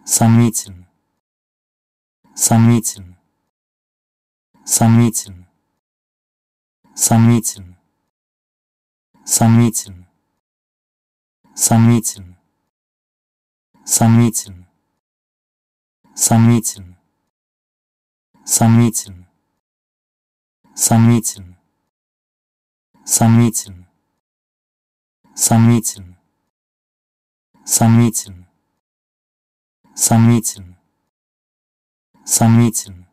сомнительный, сомнительный, сомнительный, сомнительный, сомнительный, сомнительный, сомнительный, сомнительный, сомнительный, сомнительный, сомнительный, сомнительный, сомнительный, сомнительный, сомнительный,